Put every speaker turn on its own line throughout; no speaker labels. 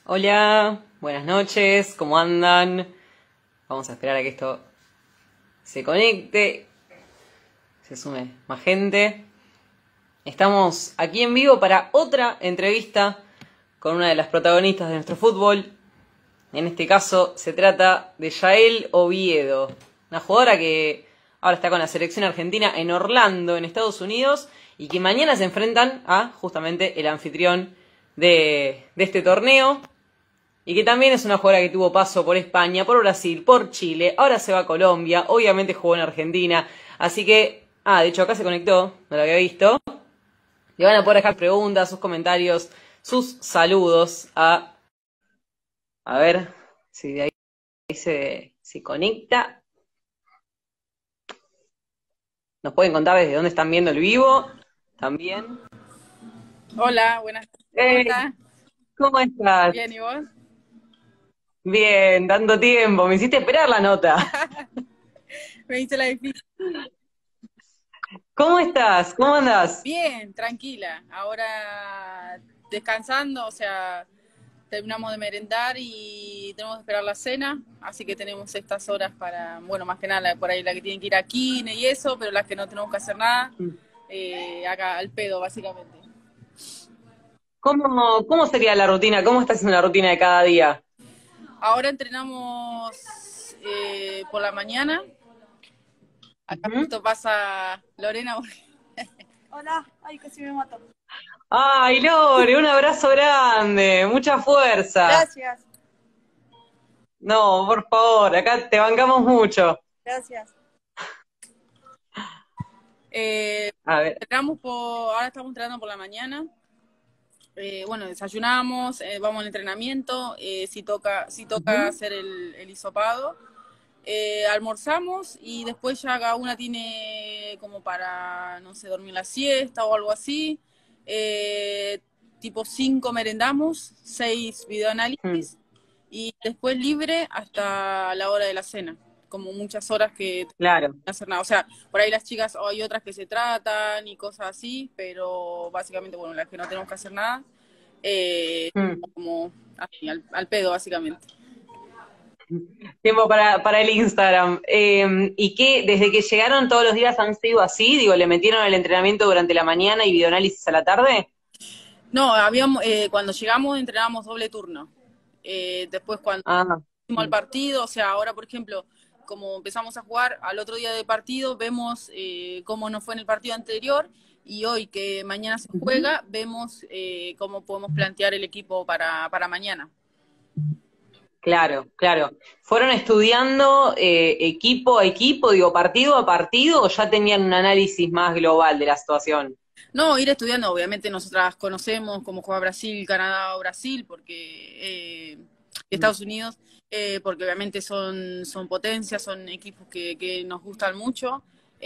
Hola, buenas noches, ¿cómo andan? Vamos a esperar a que esto se conecte, se sume más gente. Estamos aquí en vivo para otra entrevista con una de las protagonistas de nuestro fútbol. En este caso se trata de Yael Oviedo, una jugadora que ahora está con la selección argentina en Orlando, en Estados Unidos, y que mañana se enfrentan a justamente el anfitrión de este torneo. Y que también es una jugadora que tuvo paso por España, por Brasil, por Chile, ahora se va a Colombia, obviamente jugó en Argentina, así que, de hecho acá se conectó, no lo había visto. Le van a poder dejar preguntas, sus comentarios, sus saludos a ver si de ahí se conecta. Nos pueden contar desde dónde están viendo el vivo, también.
Hola, buenas tardes. ¿Cómo
Hey,
estás?
¿cómo estás?
Bien, ¿y vos?
Bien, tanto tiempo, me hiciste esperar la nota.
Me hice la difícil.
¿Cómo estás? ¿Cómo andás?
Bien, tranquila. Ahora descansando, o sea, terminamos de merendar y tenemos que esperar la cena, así que tenemos estas horas para, bueno, más que nada por ahí la que tienen que ir a Kine y eso, pero las que no tenemos que hacer nada, acá al pedo, básicamente.
¿Cómo sería la rutina? ¿Cómo está haciendo la rutina de cada día?
Ahora entrenamos por la mañana. Acá
Ujú.
justo pasa Lorena. Hola, ay, casi me mato.
Ay, Lore, un abrazo grande, mucha fuerza.
Gracias,
No, por favor, acá te bancamos mucho.
gracias.
A ver.
Ahora estamos entrenando por la mañana. Bueno, desayunamos, vamos al entrenamiento, si toca
Ujú,
hacer el hisopado. Almorzamos y después ya cada una tiene como para, no sé, dormir la siesta o algo así. Eh, Tipo 5 merendamos, 6
mm,
videoanálisis y después libre hasta la hora de la cena. Como muchas horas que
claro.
hacer nada. O sea, por ahí las chicas, o hay otras que se tratan y cosas así, pero básicamente, bueno, las que no tenemos que hacer nada,
mm.
como así, al pedo, básicamente.
Tiempo para el Instagram. ¿Y qué, desde que llegaron todos los días han sido así? Digo, ¿le metieron el entrenamiento durante la mañana y videoanálisis a la tarde?
No, cuando llegamos entrenábamos doble turno. Después cuando
Ah,
hicimos el
mm,
partido, o sea, ahora por ejemplo, como empezamos a jugar al otro día de partido, vemos cómo nos fue en el partido anterior y hoy que mañana se
ujú.
juega, vemos cómo podemos plantear el equipo para mañana.
Claro, claro. ¿Fueron estudiando equipo a equipo, digo, partido a partido, o ya tenían un análisis más global de la situación?
No, ir estudiando, obviamente nosotras conocemos cómo juega Brasil, Canadá o Brasil, porque
Mm,
Estados Unidos, porque obviamente son potencias, son equipos que nos gustan mucho.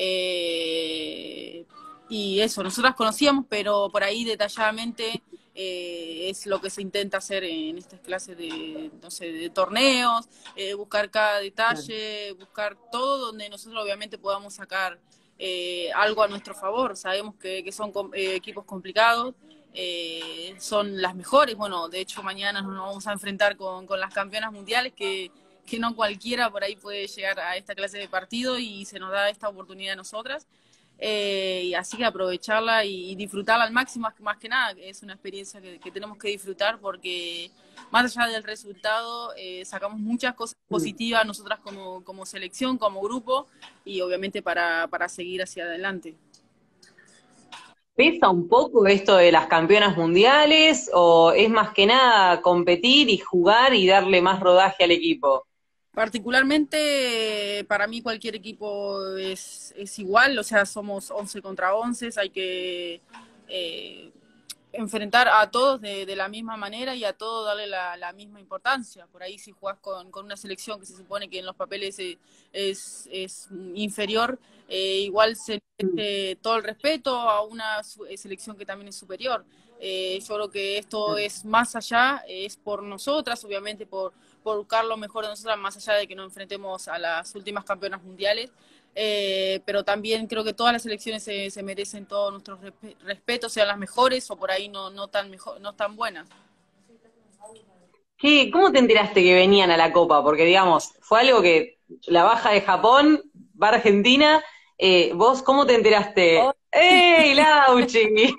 eh, y eso, nosotras conocíamos, pero por ahí detalladamente es lo que se intenta hacer en estas clases de, no sé, de torneos, buscar cada
claro.
detalle, buscar todo donde nosotros obviamente podamos sacar algo a nuestro favor. Sabemos que son equipos complicados, son las mejores. Bueno, de hecho mañana nos vamos a enfrentar con las campeonas mundiales que no cualquiera por ahí puede llegar a esta clase de partido y se nos da esta oportunidad a nosotras. Y así que aprovecharla y disfrutarla al máximo, más que nada, es una experiencia que tenemos que disfrutar porque más allá del resultado, sacamos muchas cosas
Mm.
positivas nosotras como selección, como grupo, y obviamente para seguir hacia adelante.
¿Pesa un poco esto de las campeonas mundiales o es más que nada competir y jugar y darle más rodaje al equipo?
Particularmente, para mí cualquier equipo es igual, o sea, somos 11 contra 11, hay que eh, enfrentar a todos de la misma manera y a todos darle la misma importancia. Por ahí si jugás con una selección que se supone que en los papeles es inferior, igual se
Mm,
merece todo el respeto a una selección que también es superior. Yo creo que esto
claro.
es más allá, es por nosotras, obviamente por buscar lo mejor de nosotras, más allá de que nos enfrentemos a las últimas campeonas mundiales. Pero también creo que todas las selecciones se merecen todos nuestros respetos, sean las mejores o por ahí no tan buenas.
¿Cómo te enteraste que venían a la Copa? Porque, digamos, fue algo que la baja de Japón va a Argentina. ¿Vos cómo te
Oh,
enteraste? ¡Ey, Lauchi!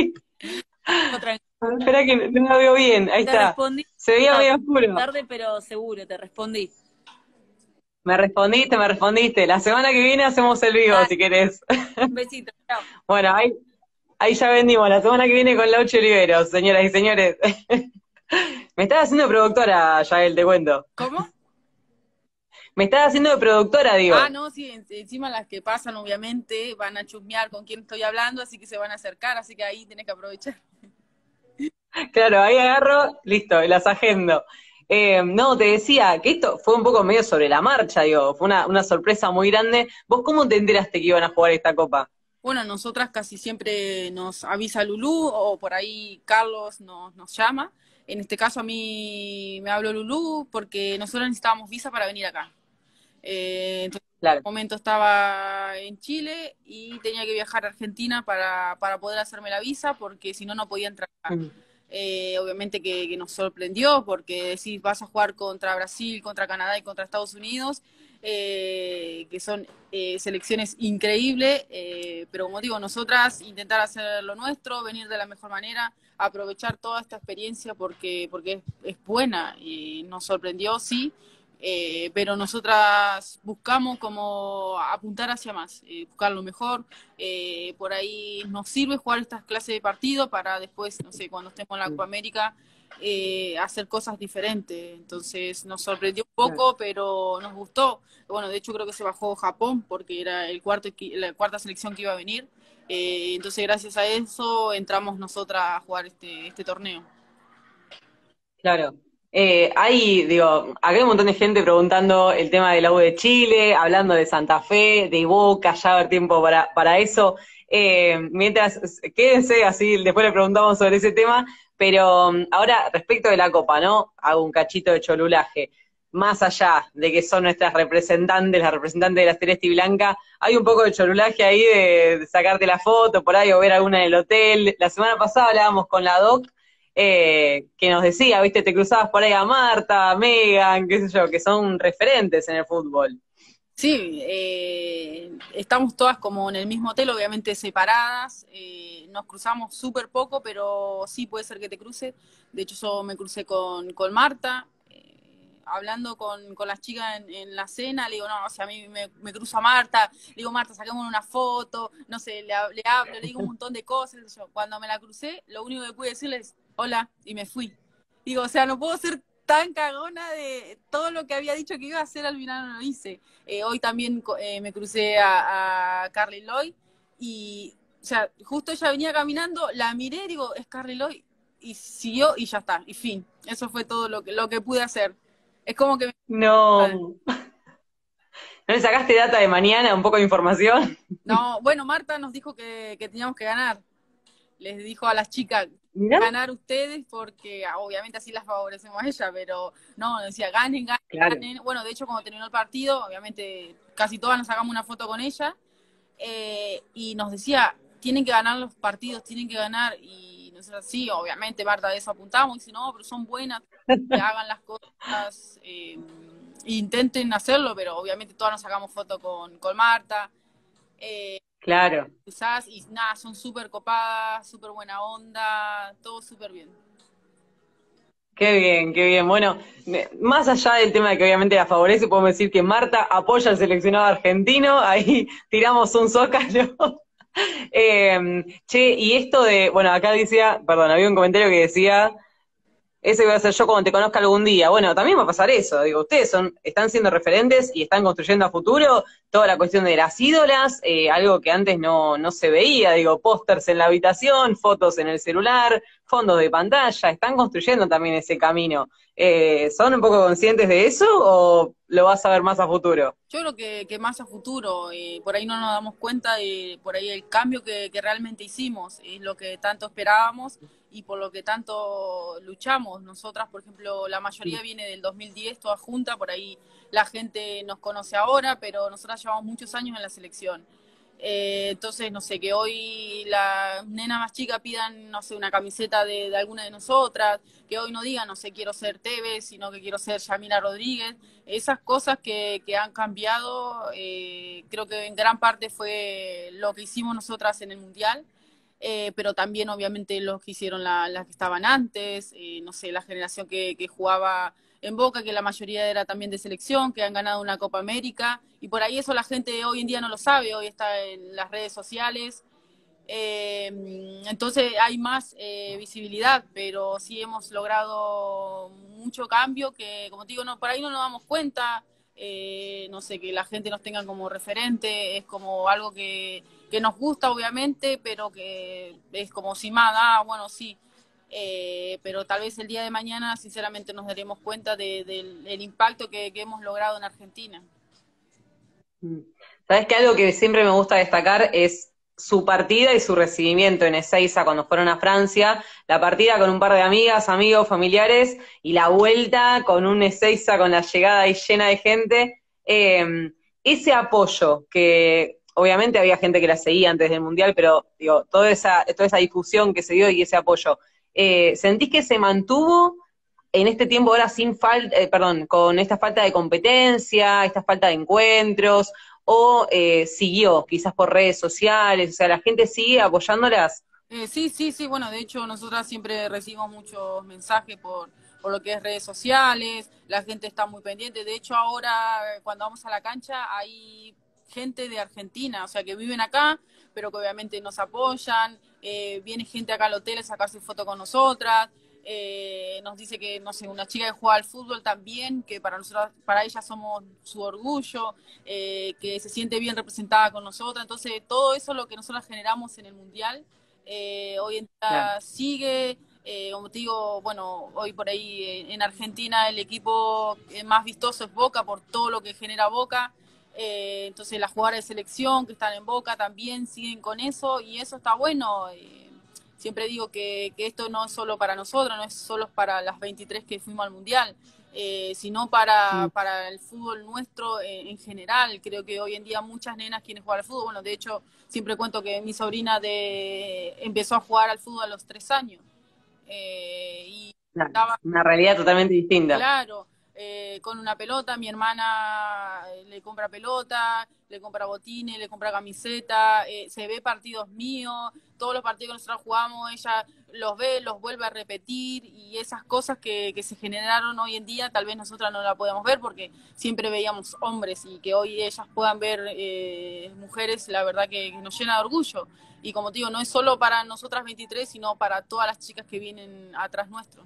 Espera que no la veo bien. Ahí
te
está.
respondí
Se veía medio oscuro.
tarde, pero seguro, te respondí.
Me respondiste. La semana que viene hacemos el vivo,
Dale,
si querés.
un besito, chao.
Bueno, ahí ya vendimos. La semana que viene con Lauchi Oliveros, señoras y señores. Me estaba haciendo productora, Yael, te cuento.
¿Cómo?
Me estaba haciendo de productora,
Ah,
digo.
no, sí, encima las que pasan obviamente van a chusmear con quién estoy hablando, así que se van a acercar, así que ahí tenés que aprovechar.
Claro, ahí agarro, listo, las agendo. No, te decía que esto fue un poco medio sobre la marcha, digo, fue una sorpresa muy grande. ¿Vos cómo te enteraste que iban a jugar esta copa?
Bueno, nosotras casi siempre nos avisa Lulú o por ahí Carlos nos llama. En este caso a mí me habló Lulú porque nosotros necesitábamos visa para venir acá. Entonces, en
Claro.
ese momento estaba en Chile y tenía que viajar a Argentina para poder hacerme la visa porque si no, no podía entrar acá.
Mm,
Obviamente que nos sorprendió porque decís vas a jugar contra Brasil, contra Canadá y contra Estados Unidos, que son selecciones increíbles, pero como digo, nosotras intentar hacer lo nuestro, venir de la mejor manera, aprovechar toda esta experiencia porque es buena y nos sorprendió, sí, pero nosotras buscamos como apuntar hacia más, buscar lo mejor, por ahí nos sirve jugar estas clases de partido para después, no sé, cuando estemos en la Copa
mm,
América, hacer cosas diferentes. Entonces nos sorprendió un
claro,
poco, pero nos gustó. Bueno, de hecho creo que se bajó Japón porque era la cuarta selección que iba a venir. Entonces gracias a eso entramos nosotras a jugar este torneo.
claro. Digo, acá hay un montón de gente preguntando el tema del U de Chile, hablando de Santa Fe, de Boca, ya va a haber tiempo para eso. Mientras, quédense así, después le preguntamos sobre ese tema, pero ahora respecto de la Copa, ¿no? Hago un cachito de cholulaje. Más allá de que son nuestras representantes, las representantes de la Celeste y Blanca, hay un poco de cholulaje ahí de sacarte la foto por ahí o ver alguna en el hotel. La semana pasada hablábamos con la Doc que nos decía, viste, te cruzabas por ahí a Marta, a Megan, qué sé yo, que son referentes en el fútbol.
Sí, estamos todas como en el mismo hotel, obviamente separadas, nos cruzamos súper poco, pero sí puede ser que te cruce. De hecho, yo me crucé con Marta, hablando con las chicas en la cena, le digo, no, o sea, a mí me cruzo a Marta, le digo, Marta, saquemos una foto, no sé, le hablo, le digo un montón de cosas. Yo, cuando me la crucé, lo único que pude decirle es, hola, y me fui. Digo, o sea, no puedo ser tan cagona de todo lo que había dicho que iba a hacer, al final no lo hice. Hoy también me crucé a Carly Lloyd y, o sea, justo ella venía caminando, la miré, digo, es Carly Lloyd, y siguió y ya está, y fin. Eso fue todo lo que pude hacer. Es como que...
No, ¿no le sacaste data de mañana, un poco de información?
No, bueno, Marta nos dijo que teníamos que ganar. Les dijo a las chicas,
Mirá,
ganar ustedes porque obviamente así las favorecemos a ella, pero no, decía, ganen, ganen,
claro,
ganen. Bueno, de hecho, cuando terminó el partido, obviamente casi todas nos sacamos una foto con ella y nos decía, tienen que ganar los partidos, tienen que ganar. Y nosotros sí, obviamente, Marta, de eso apuntamos. Y dice, no, pero son buenas, que hagan las cosas, intenten hacerlo, pero obviamente todas nos sacamos foto con Marta. Eh,
claro.
Quizás, y nada, son súper copadas, súper buena onda, todo súper bien.
Qué bien, qué bien. Bueno, más allá del tema de que obviamente la favorece, podemos decir que Marta apoya al seleccionado argentino, ahí tiramos un zócalo. Che, y esto de, bueno, acá decía, perdón, había un comentario que decía, ese voy a ser yo cuando te conozca algún día. Bueno, también va a pasar eso. Digo, ustedes están siendo referentes y están construyendo a futuro toda la cuestión de las ídolas, algo que antes no se veía. Digo, pósters en la habitación, fotos en el celular, fondos de pantalla. Están construyendo también ese camino. ¿Son un poco conscientes de eso o lo vas a ver más a futuro?
Yo creo que más a futuro, por ahí no nos damos cuenta de por ahí el cambio que realmente hicimos, es lo que tanto esperábamos y por lo que tanto luchamos. Nosotras, por ejemplo, la mayoría viene del 2010, toda junta, por ahí la gente nos conoce ahora, pero nosotras llevamos muchos años en la selección. Entonces, no sé, que hoy la nena más chica pidan, no sé, una camiseta de alguna de nosotras, que hoy no digan, no sé, quiero ser Tevez, sino que quiero ser Yamila Rodríguez. Esas cosas que han cambiado, creo que en gran parte fue lo que hicimos nosotras en el Mundial. Pero también obviamente los que hicieron las que estaban antes, no sé, la generación que jugaba en Boca, que la mayoría era también de selección, que han ganado una Copa América, y por ahí eso la gente hoy en día no lo sabe, hoy está en las redes sociales, entonces hay más visibilidad, pero sí hemos logrado mucho cambio que, como te digo, no, por ahí no nos damos cuenta, no sé, que la gente nos tenga como referente, es como algo que nos gusta obviamente, pero que es como si más, bueno, sí, pero tal vez el día de mañana sinceramente nos daremos cuenta del impacto que hemos logrado en Argentina.
Sabes que algo que siempre me gusta destacar es su partida y su recibimiento en Ezeiza cuando fueron a Francia, la partida con un par de amigas, amigos, familiares, y la vuelta con un Ezeiza con la llegada ahí llena de gente. Ese apoyo, que obviamente había gente que la seguía antes del Mundial, pero digo, toda esa difusión que se dio y ese apoyo, ¿sentís que se mantuvo en este tiempo ahora sin falta, perdón, con esta falta de competencia, esta falta de encuentros, o siguió quizás por redes sociales, o sea, la gente sigue apoyándolas?
Sí, sí, sí, bueno, de hecho nosotras siempre recibimos muchos mensajes por lo que es redes sociales, la gente está muy pendiente, de hecho ahora cuando vamos a la cancha hay gente de Argentina, o sea, que viven acá, pero que obviamente nos apoyan, viene gente acá al hotel a sacarse foto con nosotras, nos dice que, no sé, una chica que juega al fútbol también, que para nosotros, para ella somos su orgullo, que se siente bien representada con nosotras, entonces todo eso es lo que nosotros generamos en el Mundial. Hoy en
Claro.
día sigue, como te digo, bueno, hoy por ahí en Argentina el equipo más vistoso es Boca por todo lo que genera Boca, entonces las jugadoras de selección que están en Boca también siguen con eso y eso está bueno. Siempre digo que esto no es solo para nosotros, no es solo para las 23 que fuimos al Mundial, sino para el fútbol nuestro en general. Creo que hoy en día muchas nenas quieren jugar al fútbol. Bueno, de hecho, siempre cuento que mi sobrina empezó a jugar al fútbol a los 3 años. Y
Claro,
estaba,
una realidad totalmente distinta.
claro, con una pelota, mi hermana le compra pelota, le compra botines, le compra camiseta, se ve partidos míos, todos los partidos que nosotros jugamos, ella los ve, los vuelve a repetir y esas cosas que se generaron hoy en día, tal vez nosotras no la podemos ver porque siempre veíamos hombres y que hoy ellas puedan ver mujeres, la verdad que nos llena de orgullo. Y como te digo, no es solo para nosotras 23, sino para todas las chicas que vienen atrás nuestro.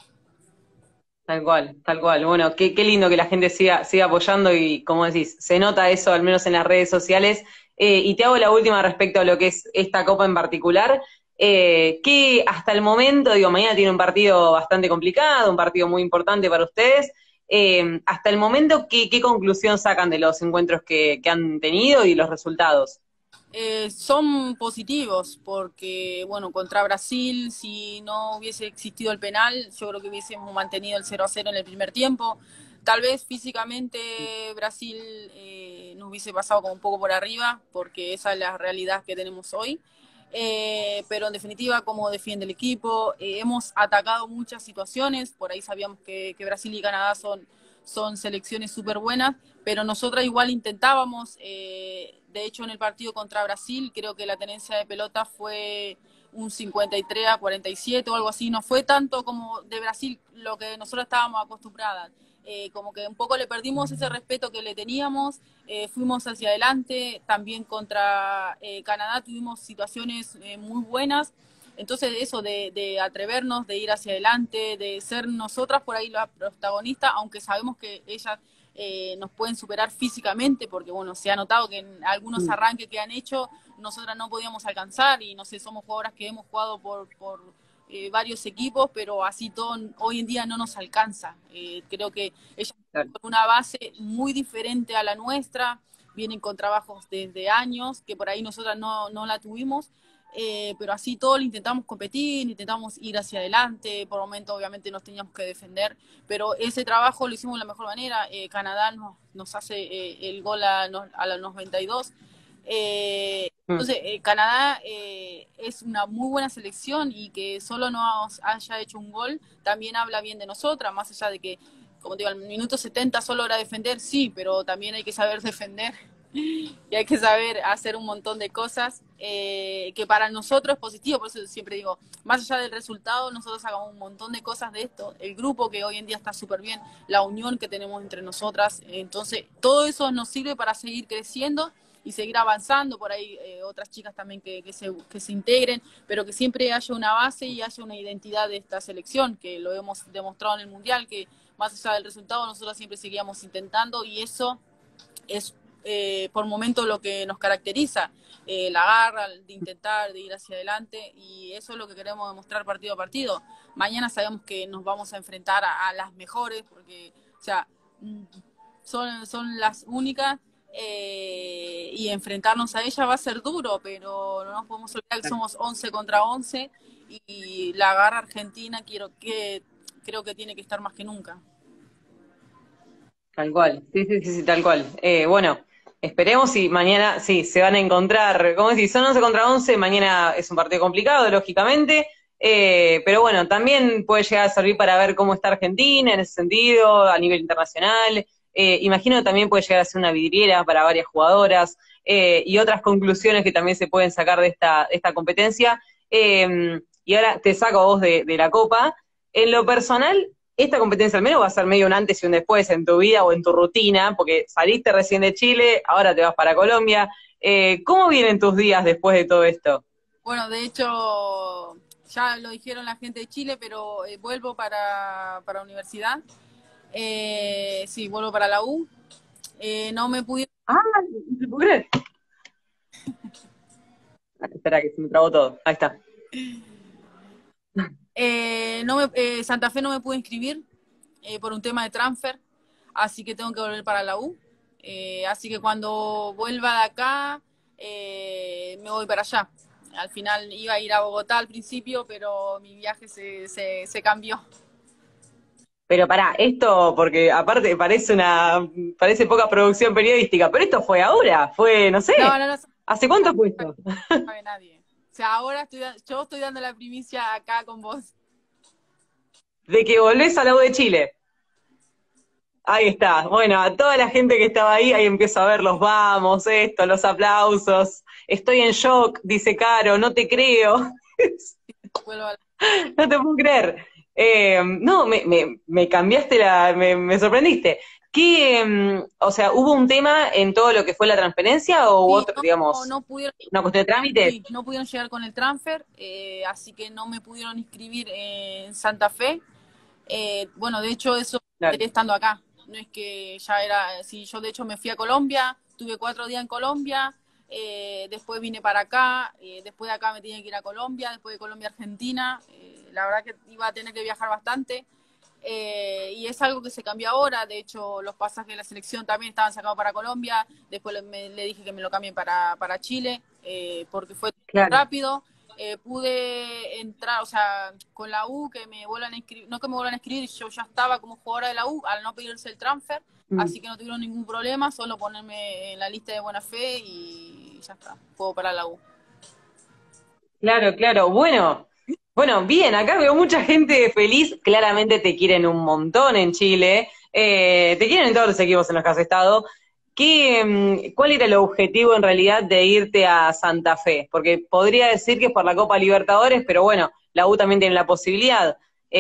Tal cual, tal cual. Bueno, qué lindo que la gente siga apoyando y, como decís, se nota eso al menos en las redes sociales. Y te hago la última respecto a lo que es esta copa en particular, que hasta el momento, digo, mañana tiene un partido bastante complicado, un partido muy importante para ustedes. Hasta el momento, ¿qué conclusión sacan de los encuentros que han tenido y los resultados?
Son positivos porque, bueno, contra Brasil, si no hubiese existido el penal, yo creo que hubiésemos mantenido el 0-0 en el primer tiempo. Tal vez físicamente Brasil nos hubiese pasado como un poco por arriba, porque esa es la realidad que tenemos hoy. Pero en definitiva, como defiende el equipo, hemos atacado muchas situaciones, por ahí sabíamos que Brasil y Canadá son selecciones súper buenas, pero nosotras igual intentábamos, de hecho en el partido contra Brasil creo que la tenencia de pelota fue un 53-47 o algo así, no fue tanto como de Brasil lo que nosotros estábamos acostumbradas. Como que un poco le perdimos ese respeto que le teníamos, fuimos hacia adelante, también contra Canadá tuvimos situaciones muy buenas, entonces eso de atrevernos, de ir hacia adelante, de ser nosotras por ahí la protagonista, aunque sabemos que ellas nos pueden superar físicamente, porque bueno, se ha notado que en algunos arranques que han hecho, nosotras no podíamos alcanzar y no sé, somos jugadoras que hemos jugado por varios equipos, pero así todo hoy en día no nos alcanza. Creo que ellas
Claro.
tienen una base muy diferente a la nuestra, vienen con trabajos desde años, que por ahí nosotras no la tuvimos, pero así todo lo intentamos competir, intentamos ir hacia adelante, por momentos obviamente nos teníamos que defender, pero ese trabajo lo hicimos de la mejor manera. Canadá nos hace el gol a los 92,
Mm.
Entonces, Canadá es una muy buena selección y que solo nos haya hecho un gol también habla bien de nosotras, más allá de que, como te digo, al minuto 70 solo era defender, sí, pero también hay que saber defender y hay que saber hacer un montón de cosas que para nosotros es positivo, por eso siempre digo, más allá del resultado, nosotros hagamos un montón de cosas de esto, el grupo que hoy en día está súper bien, la unión que tenemos entre nosotras, entonces todo eso nos sirve para seguir creciendo y seguir avanzando, por ahí otras chicas también que se integren, pero que siempre haya una base y haya una identidad de esta selección, que lo hemos demostrado en el Mundial, que más allá del resultado nosotros siempre seguíamos intentando y eso es por momentos lo que nos caracteriza, la garra de intentar, de ir hacia adelante y eso es lo que queremos demostrar partido a partido. Mañana sabemos que nos vamos a enfrentar a las mejores porque, o sea, son las únicas y enfrentarnos a ella va a ser duro, pero no nos podemos olvidar que somos 11 contra 11 y la garra argentina creo que tiene que estar más que nunca.
Tal cual, sí, sí, sí, sí, tal cual. Bueno, esperemos y mañana, sí, se van a encontrar, como decís, son 11 contra 11, mañana es un partido complicado, lógicamente, pero bueno, también puede llegar a servir para ver cómo está Argentina en ese sentido, a nivel internacional. Imagino que también puede llegar a ser una vidriera para varias jugadoras y otras conclusiones que también se pueden sacar de esta competencia. Y ahora te saco a vos de la Copa. En lo personal, esta competencia al menos va a ser medio un antes y un después en tu vida o en tu rutina, porque saliste recién de Chile, ahora te vas para Colombia. ¿Cómo vienen tus días después de todo esto?
Bueno, de hecho, ya lo dijeron la gente de Chile, pero vuelvo para universidad. Sí, vuelvo para la U. No me pudieron,
Ah, no te puedo creer. Espera que se me trabó todo. Ahí está.
Santa Fe no me pude inscribir por un tema de transfer, así que tengo que volver para la U. Así que cuando vuelva de acá, me voy para allá. Al final iba a ir a Bogotá al principio, pero mi viaje se cambió.
Pero pará, esto, porque aparte parece poca producción periodística, pero esto fue ahora, fue, no
No,
sé,
no, no,
¿hace cuánto fue esto?
sabe nadie. O sea, ahora yo estoy dando la primicia acá con vos.
De que volvés a la U de Chile. Ahí está. Bueno, a toda la gente que estaba ahí empiezo a ver los vamos, esto, los aplausos. Estoy en shock, dice Caro, no te creo.
Vuelvo a
No te puedo creer. No, me cambiaste me sorprendiste. O sea, ¿hubo un tema en todo lo que fue la transferencia o hubo
Sí,
otro, digamos,
no pudieron,
una cuestión de trámite?
sí, no pudieron llegar con el transfer, así que no me pudieron inscribir en Santa Fe. Bueno, de hecho eso
Claro.
estando acá. No es que ya era, si yo de hecho me fui a Colombia, tuve 4 días en Colombia, después vine para acá, después de acá me tenía que ir a Colombia, después de Colombia a Argentina. La verdad que iba a tener que viajar bastante. Y es algo que se cambió ahora, de hecho los pasajes de la selección también estaban sacados para Colombia, después le dije que me lo cambien para Chile, porque fue
Claro.
rápido, pude entrar, o sea, con la U, que me vuelvan a inscribir, no que me vuelvan a escribir, yo ya estaba como jugadora de la U, al no pedirse el transfer,
Mm.
así que no tuvieron ningún problema, solo ponerme en la lista de buena fe y ya está, puedo para la U.
Claro, claro. Bueno, bueno, bien, acá veo mucha gente feliz. Claramente te quieren un montón en Chile. Te quieren en todos los equipos en los que has estado. ¿Cuál era el objetivo en realidad de irte a Santa Fe? Porque podría decir que es por la Copa Libertadores, pero bueno, la U también tiene la posibilidad.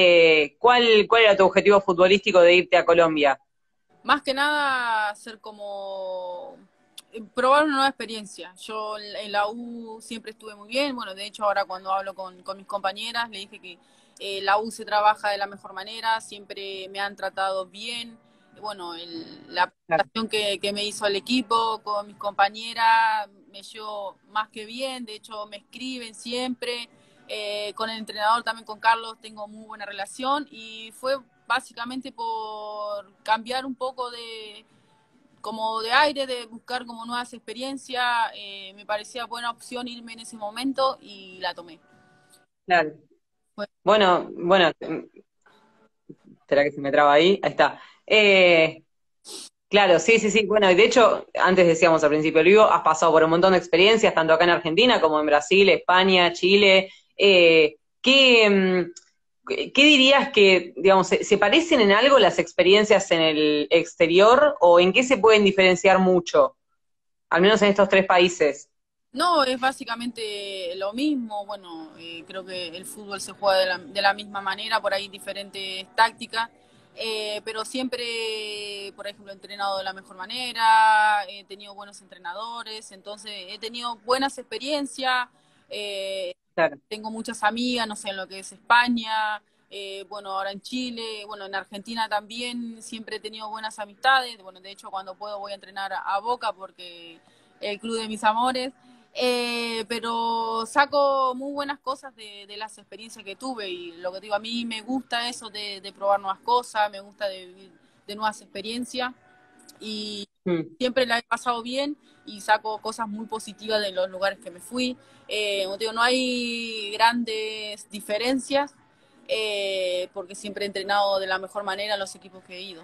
¿Cuál era tu objetivo futbolístico de irte a Colombia?
Más que nada, hacer como probar una nueva experiencia. Yo en la U siempre estuve muy bien. Bueno, de hecho, ahora cuando hablo con mis compañeras, le dije que la U se trabaja de la mejor manera, siempre me han tratado bien. Bueno, la
Claro,
presentación que me hizo el equipo con mis compañeras me llevó más que bien. De hecho, me escriben siempre. Con el entrenador, también con Carlos, tengo muy buena relación y fue básicamente por cambiar un poco como de aire, de buscar como nuevas experiencias. Me parecía buena opción irme en ese momento y la tomé.
claro.
Fue-
Bueno, bueno, espera que se me traba ahí. Ahí está. Claro, sí, sí, sí. Bueno, y de hecho, antes decíamos al principio, Luis, has pasado por un montón de experiencias, tanto acá en Argentina como en Brasil, España, Chile. ¿Qué dirías que, digamos, se parecen en algo las experiencias en el exterior o en qué se pueden diferenciar mucho, al menos en estos tres países?
No, es básicamente lo mismo. Bueno, creo que el fútbol se juega de la misma manera, por ahí diferentes tácticas, pero siempre, por ejemplo, he entrenado de la mejor manera, he tenido buenos entrenadores, entonces he tenido buenas experiencias. eh,
Claro,
Tengo muchas amigas, no sé, en lo que es España, bueno, ahora en Chile, bueno, en Argentina también siempre he tenido buenas amistades. Bueno, de hecho, cuando puedo voy a entrenar a Boca porque el club de mis amores. Pero saco muy buenas cosas de las experiencias que tuve y lo que te digo, a mí me gusta eso de probar nuevas cosas, me gusta de vivir de nuevas experiencias y
mm,
siempre la he pasado bien y saco cosas muy positivas de los lugares que me fui. Como te digo, no hay grandes diferencias porque siempre he entrenado de la mejor manera en los equipos que he ido.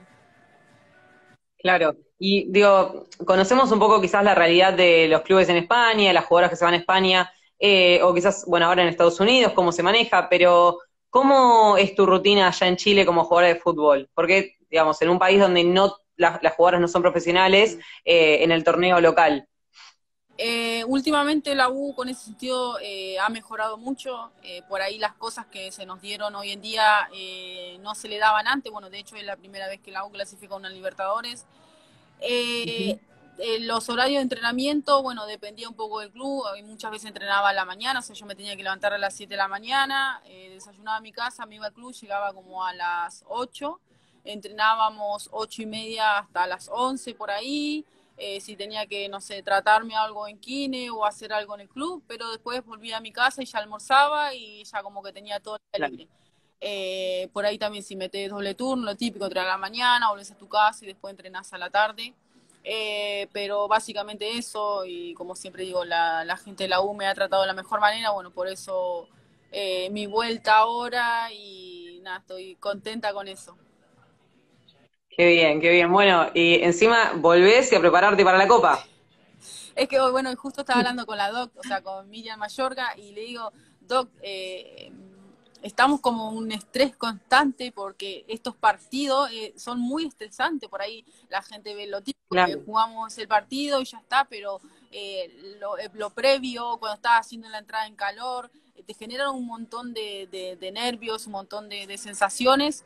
claro. Y digo, conocemos un poco quizás la realidad de los clubes en España, las jugadoras que se van a España, o quizás, bueno, ahora en Estados Unidos, cómo se maneja, pero ¿cómo es tu rutina allá en Chile como jugadora de fútbol? Porque, digamos, en un país donde no las jugadoras no son profesionales, en el torneo local.
Últimamente la U con ese sentido ha mejorado mucho, por ahí las cosas que se nos dieron hoy en día no se le daban antes, bueno, de hecho es la primera vez que la U clasifica a una Libertadores.
Ujú.
Eh, los horarios de entrenamiento, bueno, dependía un poco del club, y muchas veces entrenaba a la mañana, o sea, yo me tenía que levantar a las 7 de la mañana, desayunaba a mi casa, me iba al club, llegaba como a las 8, entrenábamos 8:30 hasta las 11 por ahí, si tenía que, no sé, tratarme algo en kine o hacer algo en el club, pero después volvía a mi casa y ya almorzaba y ya como que tenía todo el día
Claro.
libre. Por ahí también si metes doble turno, lo típico, entrenar a la mañana, volvés a tu casa y después entrenás a la tarde. Pero básicamente eso, y como siempre digo, la gente de la U me ha tratado de la mejor manera, bueno, por eso mi vuelta ahora y nada, estoy contenta con eso.
Qué bien, qué bien. Bueno, y encima volvés y a prepararte para la Copa.
Es que hoy, bueno, justo estaba hablando con la doc, o sea, con Miriam Mayorga, y le digo, doc, estamos como un estrés constante porque estos partidos son muy estresantes. Por ahí la gente ve lo típico, que
Claro.
jugamos el partido y ya está, pero lo previo, cuando estás haciendo la entrada en calor, te generan un montón de nervios, un montón de sensaciones.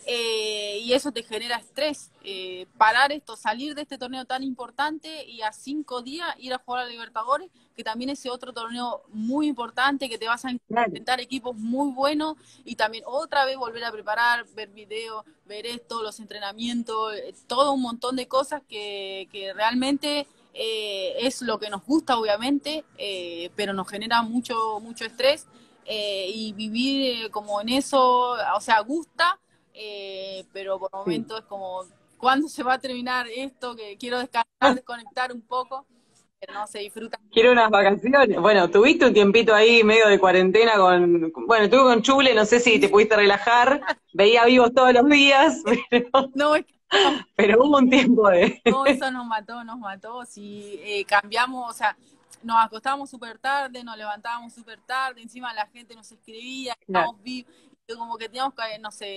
Y eso te genera estrés. Parar esto, salir de este torneo tan importante y a 5 días ir a jugar a Libertadores, que también es otro torneo muy importante, que te vas a
Claro.
enfrentar equipos muy buenos y también otra vez volver a preparar, ver videos, ver esto, los entrenamientos, todo un montón de cosas que realmente es lo que nos gusta, obviamente, pero nos genera mucho, mucho estrés. Y vivir como en eso, o sea, gusta, pero por
Sí.
momentos es como, ¿cuándo se va a terminar esto? Que quiero descansar, desconectar un poco, pero no se disfruta.
Quiero unas vacaciones. Bueno, tuviste un tiempito ahí medio de cuarentena bueno, estuve con Chule, no sé si te pudiste relajar, veía vivos todos los días,
No, es que
pero hubo un tiempo de...
no, eso nos mató. Si cambiamos, o sea, nos acostábamos súper tarde, nos levantábamos súper tarde, encima la gente nos escribía,
Claro,
estábamos vivos, como que teníamos que, no sé,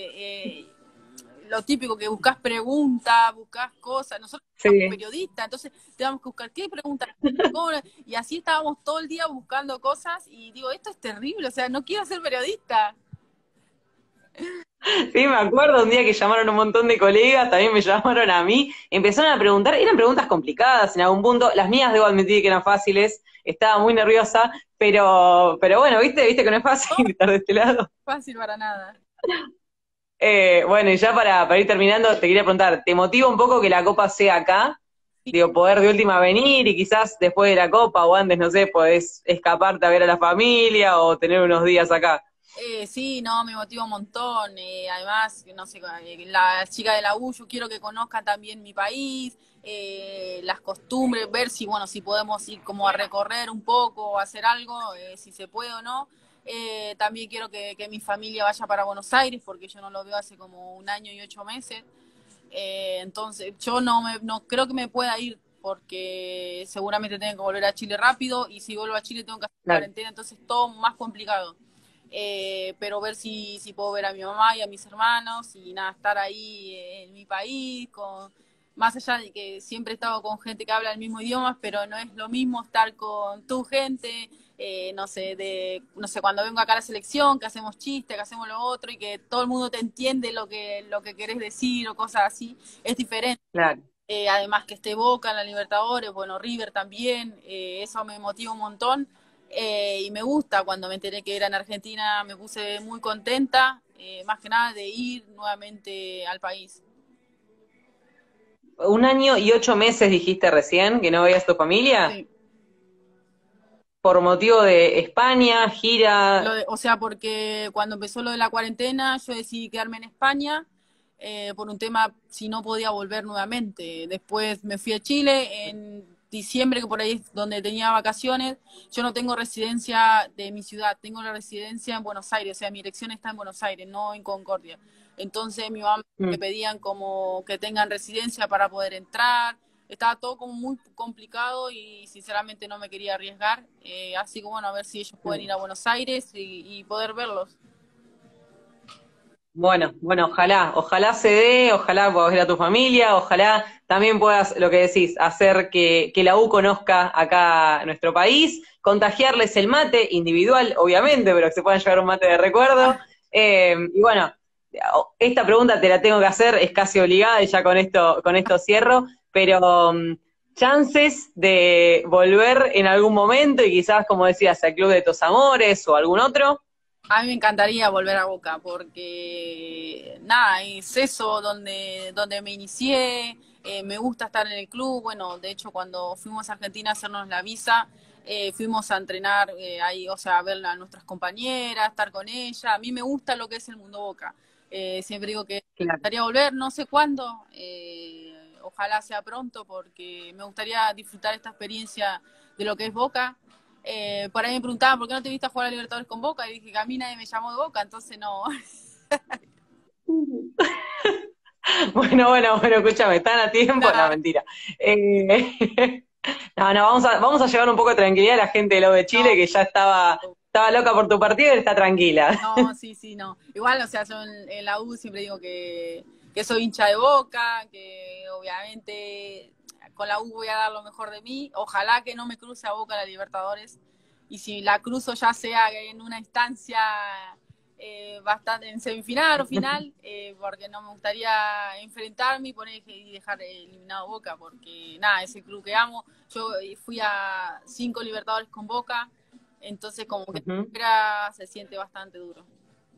lo típico que buscas preguntas, buscas cosas. Nosotros somos
sí.
periodistas, entonces teníamos que buscar qué preguntas. Y así estábamos todo el día buscando cosas y digo, esto es terrible, o sea, no quiero ser periodista.
Sí, me acuerdo un día que llamaron un montón de colegas, también me llamaron a mí, empezaron a preguntar, eran preguntas complicadas en algún punto, las mías debo admitir que eran fáciles, estaba muy nerviosa, pero bueno, viste que no es
No
fácil
es
estar de este lado.
fácil para nada.
Bueno, y ya para ir terminando, te quería preguntar, ¿te motiva un poco que la copa sea acá?
Sí,
Digo, poder de última venir y quizás después de la copa o antes, no sé, podés escaparte a ver a la familia o tener unos días acá.
sí, no, me motiva un montón. Además, no sé, la chica de la U, yo quiero que conozcan también mi país, las costumbres, ver si, bueno, si podemos ir como a recorrer un poco o hacer algo, si se puede o no. También quiero que mi familia vaya para Buenos Aires, porque yo no lo veo hace como 1 año y 8 meses. Entonces, yo no creo que me pueda ir porque seguramente tengo que volver a Chile rápido y si vuelvo a Chile tengo que hacer
Claro.
cuarentena, entonces todo más complicado. Pero ver si puedo ver a mi mamá y a mis hermanos y nada, estar ahí en mi país, más allá de que siempre he estado con gente que habla el mismo idioma, pero no es lo mismo estar con tu gente, no sé, cuando vengo acá a la selección, que hacemos chistes, que hacemos lo otro y que todo el mundo te entiende lo que querés decir o cosas así, es diferente.
Claro.
Además que esté Boca en la Libertadores, bueno, River también, eso me motiva un montón. Y me gusta, cuando me enteré que era en Argentina, me puse muy contenta, más que nada de ir nuevamente al país.
1 año y 8 meses dijiste recién que no veías a tu familia,
Sí.
por motivo de España, gira.
O sea, porque cuando empezó lo de la cuarentena, yo decidí quedarme en España por un tema si no podía volver nuevamente. Después me fui a Chile en diciembre, que por ahí es donde tenía vacaciones. Yo no tengo residencia de mi ciudad, tengo la residencia en Buenos Aires, o sea, mi dirección está en Buenos Aires, no en Concordia. Entonces mi mamá me
Mm.
pedían como que tengan residencia para poder entrar. Estaba todo como muy complicado y sinceramente no me quería arriesgar. Así que bueno, a ver si ellos pueden ir a Buenos Aires y poder verlos.
Bueno, bueno, ojalá se dé, ojalá puedas ver a tu familia, ojalá también puedas, lo que decís, hacer que la U conozca acá a nuestro país, contagiarles el mate individual, obviamente, pero que se puedan llevar un mate de recuerdo. Y bueno, esta pregunta te la tengo que hacer, es casi obligada y ya con esto cierro, pero chances de volver en algún momento y quizás, como decías, al Club de tus Amores o algún otro.
A mí me encantaría volver a Boca porque nada, es eso donde me inicié, me gusta estar en el club, bueno, de hecho cuando fuimos a Argentina a hacernos la visa, fuimos a entrenar ahí, o sea, a ver a nuestras compañeras, estar con ellas, a mí me gusta lo que es el mundo Boca, siempre digo que me
Claro.
gustaría volver, no sé cuándo, ojalá sea pronto porque me gustaría disfrutar esta experiencia de lo que es Boca. Por ahí me preguntaban, ¿por qué no te viste a jugar a Libertadores con Boca? Y dije que a mí nadie me llamó de Boca, entonces no.
Bueno, escúchame, están a tiempo, no,
Nada,
mentira. Eh, no, vamos a llevar un poco de tranquilidad a la gente de Lau de Chile,
no,
que ya estaba loca por tu partido y está tranquila.
no, sí, sí, no. Igual, o sea, yo en la U siempre digo que soy hincha de Boca, que obviamente con la U voy a dar lo mejor de mí. Ojalá que no me cruce a Boca la Libertadores. Y si la cruzo ya sea en una instancia bastante en semifinal o final, porque no me gustaría enfrentarme y y dejar eliminado Boca, porque nada, es el club que amo. Yo fui a 5 Libertadores con Boca, entonces como que
Ujú.
se siente bastante duro.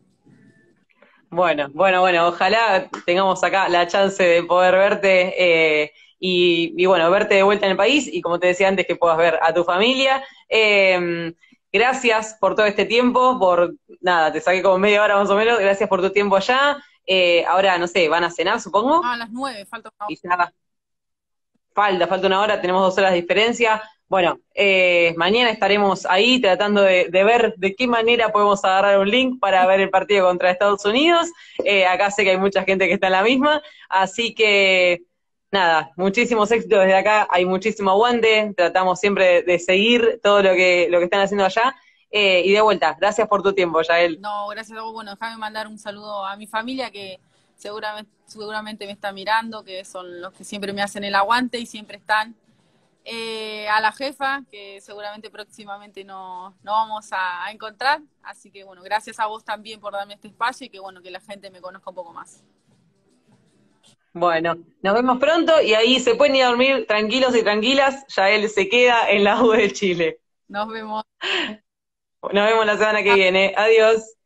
Bueno, ojalá tengamos acá la chance de poder verte y bueno, verte de vuelta en el país y como te decía antes, que puedas ver a tu familia. Gracias por todo este tiempo, nada, te saqué como media hora más o menos, gracias por tu tiempo allá. Ahora, no sé, van a cenar, supongo,
Ah, a las 9, falta una
y
hora.
ya falta 1 hora, tenemos 2 horas de diferencia. Bueno, mañana estaremos ahí tratando de ver de qué manera podemos agarrar un link para ver el partido contra Estados Unidos. Acá sé que hay mucha gente que está en la misma, así que nada, muchísimos éxitos desde acá, hay muchísimo aguante, tratamos siempre de seguir todo lo que están haciendo allá. Y de vuelta, gracias por tu tiempo, Yael.
No, gracias a vos. Bueno, déjame mandar un saludo a mi familia que seguramente me está mirando, que son los que siempre me hacen el aguante y siempre están. A la jefa, que seguramente próximamente no vamos a encontrar. Así que bueno, gracias a vos también por darme este espacio y que bueno, que la gente me conozca un poco más.
Bueno, nos vemos pronto y ahí se pueden ir a dormir tranquilos y tranquilas, Yael se queda en la U de Chile.
Nos vemos.
Nos vemos la semana que viene. Adiós.